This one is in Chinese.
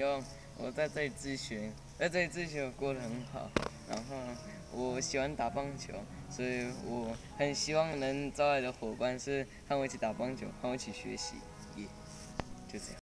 希望我在这里自学，在这里自学我过得很好。然后我喜欢打棒球，所以我很希望能招来的伙伴是和我一起打棒球，和我一起学习，就这样。